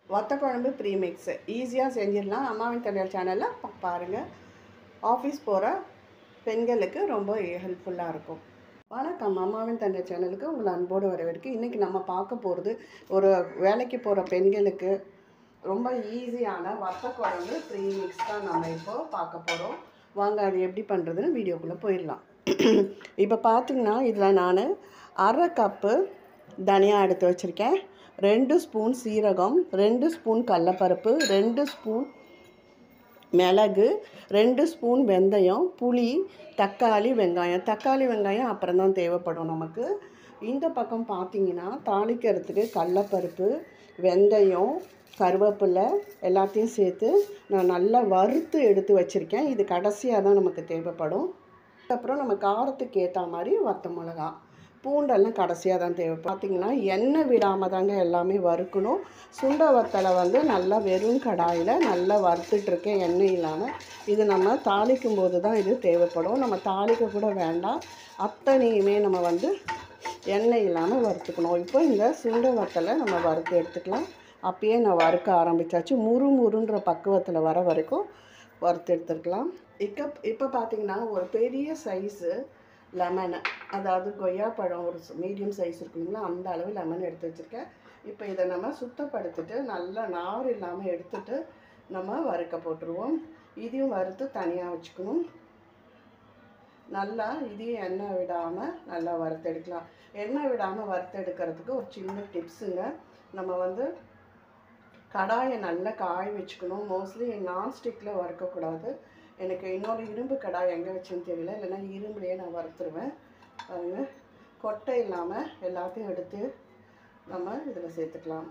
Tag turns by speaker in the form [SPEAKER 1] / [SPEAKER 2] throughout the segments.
[SPEAKER 1] வத்த குழம்பு ப்ரீமிக்ஸு ஈஸியாக செஞ்சிடலாம். அம்மாவின் தனியார் சேனலில் பாருங்கள். ஆஃபீஸ் போகிற பெண்களுக்கு ரொம்ப ஹெல்ப்ஃபுல்லாக இருக்கும். வணக்கம், அம்மாவின் தனியார் சேனலுக்கு உங்களை அன்போடு வரவேற்கு. இன்றைக்கி நம்ம பார்க்க போகிறது ஒரு வேலைக்கு போகிற பெண்களுக்கு ரொம்ப ஈஸியான வத்த குழம்பு ப்ரீமிக்ஸ் தான் நம்ம இப்போது பார்க்க போகிறோம். வாங்க அது எப்படி பண்ணுறதுன்னு வீடியோக்குள்ளே போயிடலாம். இப்போ பார்த்திங்கன்னா இதில் நான் அரை கப்பு தனியாக எடுத்து வச்சுருக்கேன், 2 ஸ்பூன் சீரகம், 2 ஸ்பூன் கடலப்பருப்பு, 2 ஸ்பூன் மிளகு, 2 ஸ்பூன் வெந்தயம், புளி, தக்காளி, வெங்காயம் அப்புறம் தான் தேவைப்படும் நமக்கு. இந்த பக்கம் பார்த்திங்கன்னா தாளிக்கிறதுக்கு கடலப்பருப்பு, வெந்தயம், கருவேப்பிலை எல்லாத்தையும் சேர்த்து நான் நல்லா வறுத்து எடுத்து வச்சுருக்கேன். இது கடைசியாக தான் நமக்கு தேவைப்படும். அப்புறம் நம்ம காரத்துக்கு ஏற்ற மாதிரி வத்த மிளகா, பூண்டெல்லாம் கடைசியாக தான் தேவை. பார்த்திங்கன்னா எண்ணெய் விடாமல் தாங்க எல்லாமே வறுக்கணும். சுண்டை வத்தலை நல்லா வெறும் கடாயில் நல்லா வறுத்துட்ருக்கேன், எண்ணெய் இல்லாமல். இது நம்ம தாளிக்கும் போது தான் இது தேவைப்படும். நம்ம தாளிக்க கூட வேண்டாம், அத்தனையுமே நம்ம எண்ணெய் இல்லாமல் வறுத்துக்கணும். இப்போ இந்த சுண்டை வத்தலை நம்ம வறுத்து எடுத்துக்கலாம். அப்பயே நான் வறுக்க ஆரம்பித்தாச்சு. முறுன்ற பக்குவத்தில் வர வரைக்கும் வறுத்து எடுத்துக்கலாம். இப்போ பார்த்திங்கன்னா ஒரு பெரிய சைஸு லெமனு, அதாவது கொய்யாப்பழம் ஒரு மீடியம் சைஸ் இருக்குங்களா, அந்த அளவு லெமன் எடுத்து வச்சுருக்கேன். இப்போ இதை நம்ம சுத்தப்படுத்திட்டு நல்லா நார் இல்லாமல் எடுத்துகிட்டு நம்ம வறுக்க போட்டுருவோம். இதையும் வறுத்து தனியாக வச்சுக்கணும். நல்லா இதையும் எண்ணெய் விடாமல் நல்லா வறுத்தெடுக்கலாம். எண்ணெய் விடாமல் வறுத்தெடுக்கிறதுக்கு ஒரு சின்ன டிப்ஸுங்க. நம்ம கடாயை நல்லா காய வச்சுக்கணும். மோஸ்ட்லி நான்ஸ்டிக்கில் வறுக்கக்கூடாது. எனக்கு இன்னொரு இரும்பு கடாய் எங்கே வச்சுன்னு தெரியல, இல்லைன்னா இரும்புலேயே நான் வறுத்துருவேன். பாருங்கள், கொட்டை இல்லாமல் எல்லாத்தையும் எடுத்து நம்ம இதில் சேர்த்துக்கலாம்.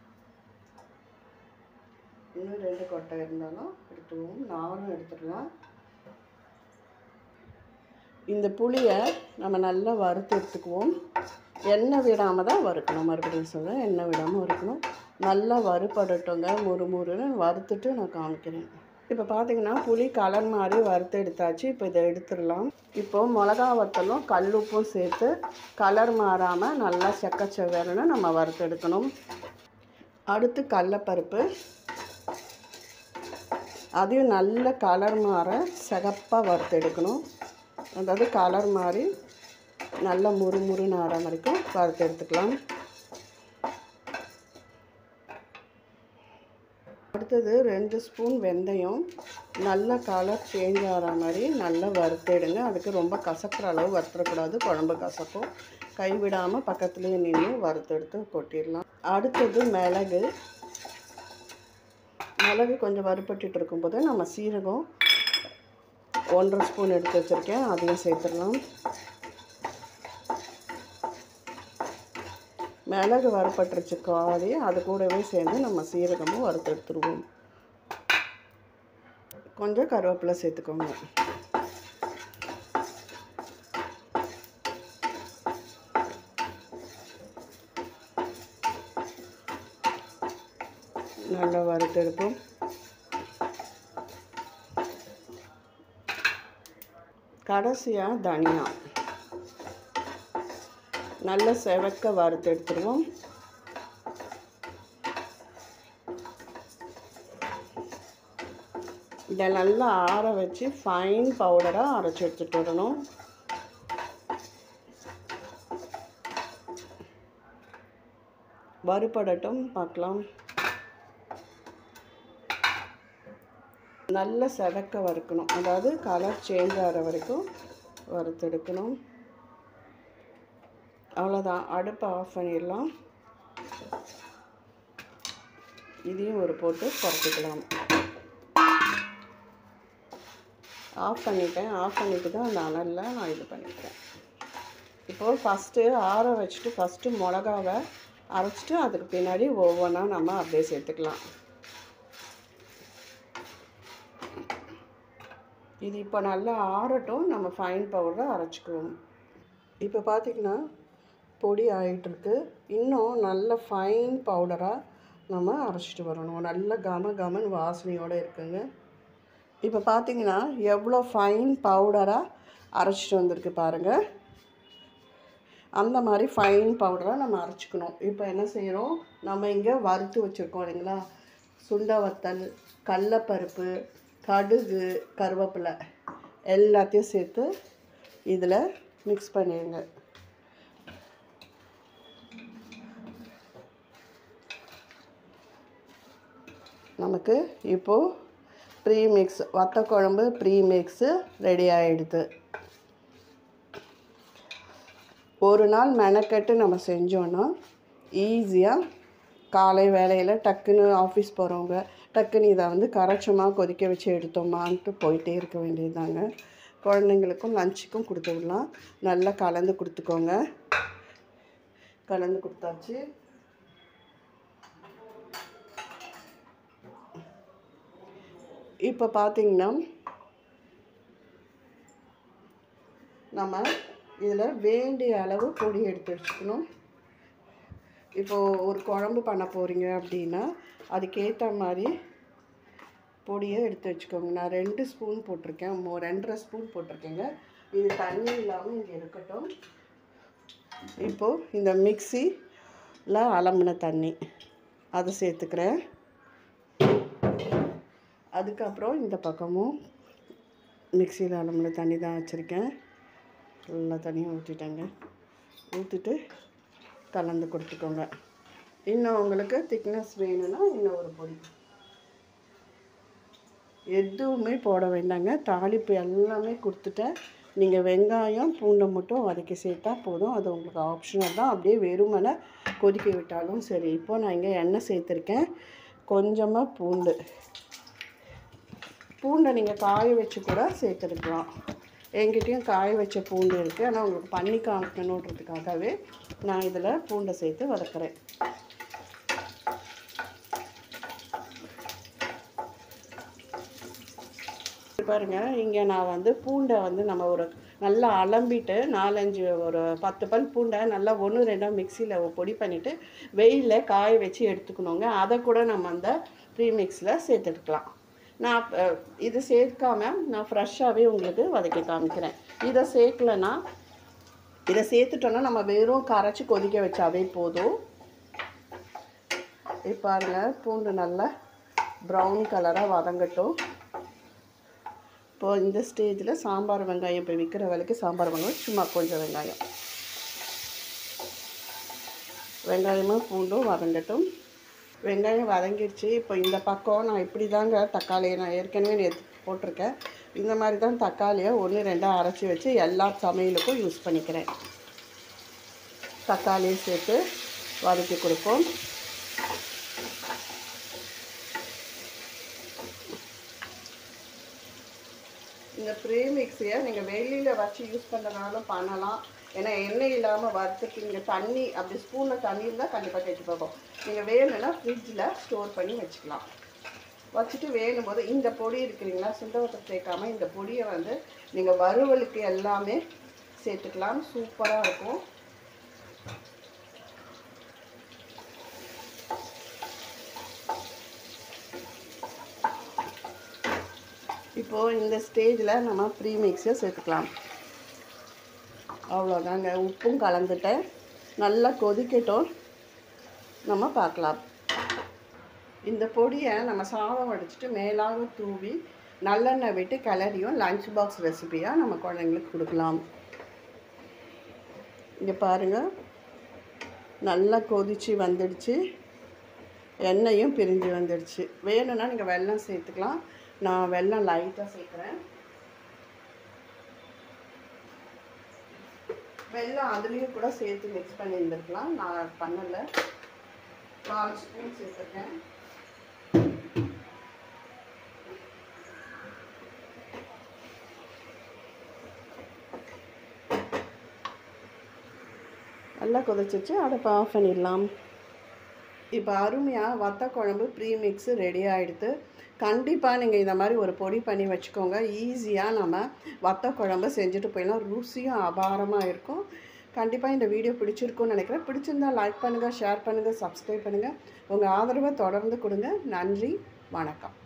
[SPEAKER 1] இன்னும் 2 கொட்டை இருந்தாலும் எடுத்துவோம், நாரும் எடுத்துக்கலாம். இந்த புளியை நம்ம நல்லா வறுத்து எடுத்துக்குவோம். எண்ணெய் விடாமல் தான் வறுக்கணும். மறுபடியும் சொல்கிறேன், எண்ணெய் விடாமல் வறுக்கணும். நல்லா வறுபடட்டுங்க, முறுமுறுன்னு வறுத்துட்டு நான் காமிக்கிறேன். இப்போ பார்த்திங்கன்னா புளி கலர் மாதிரி வறுத்து எடுத்தாச்சு. இப்போ இதை எடுத்துடலாம். இப்போது மிளகா வத்தலும் கல்லுப்பும் சேர்த்து கலர் மாறாமல் நல்லா செக்கச்செவர்னு நம்ம வறுத்து எடுக்கணும். அடுத்து கடலப்பருப்பு, அதையும் நல்ல கலர் மாற சிகப்பாக வறுத்து எடுக்கணும். அதாவது கலர் மாதிரி நல்லா முறுமுறுன்னு ஆற வரைக்கும் வறுத்து எடுத்துக்கலாம். அடுத்தது 2 ஸ்பூன் வெந்தயம், நல்ல கலர் சேஞ்ச் ஆகிற மாதிரி நல்லா வறுத்தெடுங்க. அதுக்கு ரொம்ப கசக்கிற அளவு வறுத்துடக்கூடாது, குழம்பு கசக்கும். கைவிடாமல் பக்கத்துலேயே நின்று வறுத்தெடுத்து கொட்டிடலாம். அடுத்தது மிளகு கொஞ்சம் வறுபட்டு இருக்கும்போது நம்ம சீரகம் 1.5 ஸ்பூன் எடுத்து வச்சுருக்கேன், அதையும் சேர்த்துடலாம். மிளகு வறுபட்டுருச்சு காரி, அது கூடவே சேர்ந்து நம்ம சீரகமும் வறுத்து எடுத்துருவோம். கொஞ்சம் கருவேப்பிலை சேர்த்துக்கோங்க. நல்லா வறுத்து எடுப்போம். கடைசியாக தனியா நல்லா செவக்க வறுத்து எடுத்துருவோம். இதை நல்லா ஆற வச்சு ஃபைன் பவுடராக அரைச்சி எடுத்துகிட்டு வரணும். வறுபடட்டும், பார்க்கலாம். நல்லா செவக்க வறுக்கணும், அதாவது கலர் சேஞ்ச் ஆகிற வரைக்கும் வறுத்தெடுக்கணும். அவ்வளோதான், அடுப்பை ஆஃப் பண்ணிடலாம். இதையும் ஒரு போட்டு குறைச்சிக்கலாம். ஆஃப் பண்ணிட்டு தான் அந்த அனலில் நான் இது பண்ணிக்கிறேன். இப்போது ஃபஸ்ட்டு ஆற வச்சுட்டு ஃபஸ்ட்டு மிளகாவை அரைச்சிட்டு அதுக்கு பின்னாடி ஒவ்வொன்றா நம்ம அப்படியே சேர்த்துக்கலாம். இது இப்போ நல்லா ஆறட்டும், நம்ம ஃபைன் பவுடரை அரைச்சிக்குவோம். இப்போ பார்த்திங்கன்னா பொடி ஆகிட்டுருக்கு. இன்னும் நல்ல ஃபைன் பவுடராக நம்ம அரைச்சிட்டு வரணும். நல்ல கமன்னு வாசனையோடு இருக்குங்க. இப்போ பார்த்திங்கன்னா எவ்வளோ ஃபைன் பவுடராக அரைச்சிட்டு வந்திருக்கு பாருங்கள். அந்த மாதிரி ஃபைன் பவுடராக நம்ம அரைச்சிக்கணும். இப்போ என்ன செய்கிறோம், நம்ம இங்கே வறுத்து வச்சுருக்கோம் இல்லைங்களா, சுண்டை வத்தல், கடலைப்பருப்பு, கடுகு, கருவேப்பிலை எல்லாத்தையும் சேர்த்து இதில் மிக்ஸ் பண்ணிடுங்க. நமக்கு இப்போது ப்ரீமிக்ஸ் வத்தக்குழம்பு ப்ரீமிக்ஸு ரெடி ஆகிடுது. ஒரு நாள் மெனக்கெட்டு நம்ம செஞ்சோன்னா ஈஸியாக காலை வேலையில் டக்குன்னு ஆஃபீஸ் போகிறவங்க டக்குன்னு இதை வந்து கரைச்சோமா கொதிக்க வச்சு எடுத்தோமான்ட்டு போயிட்டே இருக்க வேண்டியதுதாங்க. குழந்தைங்களுக்கும் லஞ்சுக்கும் கொடுத்து விடலாம். நல்லா கலந்து கொடுத்துக்கோங்க. கலந்து கொடுத்தாச்சு. இப்போ பார்த்திங்கன்னா நம்ம இதில் வேண்டிய அளவு பொடி எடுத்து வச்சுக்கணும். இப்போது ஒரு குழம்பு பண்ண போகிறீங்க அப்படின்னா அதுக்கேற்ற மாதிரி பொடியை எடுத்து வச்சுக்கோங்க. நான் 2 ஸ்பூன் போட்டிருக்கேன், 2.5 ஸ்பூன் போட்டிருக்கேங்க. இது தண்ணி இல்லாமல் இங்கே இருக்கட்டும். இப்போது இந்த மிக்ஸியில் அலம்பின தண்ணி அதை சேர்த்துக்கிறேன். அதுக்கப்புறம் இந்த பக்கமும் மிக்ஸியில் அலம்பின தண்ணி தான் வச்சுருக்கேன். எல்லா தண்ணியும் ஊற்றிட்டேங்க. ஊற்றிட்டு கலந்து கொடுத்துக்கோங்க. இன்னும் உங்களுக்கு திக்னஸ் வேணும்னா இன்னும் ஒரு பொடி. எதுவுமே போட வேண்டாங்க. தாளிப்பு எல்லாமே கொடுத்துட்டேன். நீங்கள் வெங்காயம் பூண்டை மட்டும் வதக்கி சேர்த்தா போதும். அது உங்களுக்கு ஆப்ஷனல் தான். அப்படியே வெறுமனை கொதிக்க விட்டாலும் சரி. இப்போது நான் இங்கே எண்ணெய் சேர்த்துருக்கேன். கொஞ்சமாக பூண்டை நீங்கள் காய வச்சு கூட சேர்த்துருக்கலாம். என்கிட்டையும் காய வச்ச பூண்டு இருக்குது. ஆனால் உங்களுக்கு பண்ணி காமிக்கணுன்றதுக்காகவே நான் இதில் பூண்டை சேர்த்து வதக்குறேன். பாருங்கள், இங்கே நான் வந்து பூண்டை வந்து நம்ம ஒரு நல்லா அலம்பிட்டு 4-5 ஒரு 10 பல் பூண்டை நல்லா 1-2 மிக்சியில் பொடி பண்ணிவிட்டு வெயிலில் காய வச்சு எடுத்துக்கணுங்க. அதை கூட நம்ம அந்த ப்ரீமிக்ஸில் சேர்த்துக்கலாம். நான் இது சேர்க்காமல் நான் ஃப்ரெஷ்ஷாகவே உங்களுக்கு வதக்கி காமிக்கிறேன். இதை சேர்க்கலைன்னா இதை சேர்த்துட்டோன்னா நம்ம வெறும் கரைச்சி கொதிக்க வச்சாவே போதும். இப்போ பாருங்கள், பூண்டு நல்லா ப்ரௌன் கலராக வதங்கட்டும். இப்போது இந்த ஸ்டேஜில் சாம்பார் வெங்காயம், இப்போ விற்கிற விலைக்கு சாம்பார் வெங்காயம் சும்மா கொஞ்சம் வெங்காயமும் பூண்டும் வதங்கட்டும். வெங்காயம் வதங்கிடுச்சு. இப்போ இந்த பக்கம் நான் இப்படி தாங்க தக்காளியை நான் ஏற்கனவே போட்டிருக்கேன். இந்த மாதிரி தான் தக்காளியை 1-2 அரைச்சி வச்சு எல்லா சமையலுக்கும் யூஸ் பண்ணிக்கிறேன். தக்காளியை சேர்த்து வதக்கி கொடுப்போம். இந்த ப்ரீமிக்ஸையை நீங்கள் வெளியில் வச்சு யூஸ் பண்ணுறதுனாலும் பண்ணலாம். ஏன்னா எண்ணெய் இல்லாமல் வறுத்துட்டு நீங்கள் தண்ணி அப்படி ஸ்பூனில் தண்ணி இருந்தால் கண்டிப்பாக கெட்டு போகும். நீங்கள் வேணும்னா ஃப்ரிட்ஜில் ஸ்டோர் பண்ணி வச்சுக்கலாம். வச்சுட்டு வேணும் போது இந்த பொடி இருக்குறீங்களா, சுண்டவத்தை சேர்க்காமல் இந்த பொடியை வந்து நீங்கள் வறுவலுக்கு எல்லாமே சேர்த்துக்கலாம். சூப்பராக இருக்கும். இப்போது இந்த ஸ்டேஜில் நம்ம ப்ரீமிக்ஸை சேர்த்துக்கலாம். அவ்வளோதாங்க. உப்பும் கலந்துட்டேன். நல்லா கொதிக்கட்டும், நம்ம பார்க்கலாம். இந்த பொடியை நம்ம சாதம் வடிச்சிட்டு மேலாக தூவி நல்லெண்ணெய் விட்டு கிளறியும் லஞ்ச் பாக்ஸ் ரெசிபியாக நம்ம குழந்தைங்களுக்கு கொடுக்கலாம். இங்கே பாருங்கள், நல்லா கொதித்து வந்துடுச்சு. எண்ணெயும் பிரிஞ்சு வந்துடுச்சு. வேணும்னா நீங்கள் வெல்லம் சேர்த்துக்கலாம். நான் வெல்லம் லைட்டாக சேர்க்குறேன். வெல்லம் அதுலேயும் கூட சேர்த்து மிக்ஸ் பண்ணி இருந்துருக்கலாம். நான் பண்ணலை. 4 ஸ்பூன் சேர்த்துருக்கேன். நல்லா கொதிச்சிச்சு. அடுப்பை ஆஃப் பண்ணிடலாம். இப்போ அருமையாக வத்த குழம்பு ப்ரீமிக்ஸு ரெடி ஆகிடுது. கண்டிப்பாக நீங்கள் இந்த மாதிரி ஒரு பொடி பண்ணி வச்சுக்கோங்க. ஈஸியாக நம்ம வத்த குழம்பு செஞ்சுட்டு போயிடலாம். ருசியும் அபாரமாக இருக்கும். கண்டிப்பாக இந்த வீடியோ பிடிச்சிருக்குன்னு நினைக்கிறேன். பிடிச்சிருந்தால் லைக் பண்ணுங்கள், ஷேர் பண்ணுங்கள், சப்ஸ்கிரைப் பண்ணுங்கள். உங்கள் ஆதரவை தொடர்ந்து கொடுங்க. நன்றி, வணக்கம்.